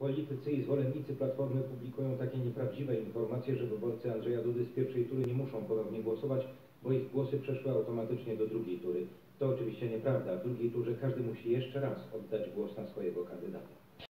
Politycy i zwolennicy Platformy publikują takie nieprawdziwe informacje, że wyborcy Andrzeja Dudy z pierwszej tury nie muszą ponownie głosować, bo ich głosy przeszły automatycznie do drugiej tury. To oczywiście nieprawda. W drugiej turze każdy musi jeszcze raz oddać głos na swojego kandydata.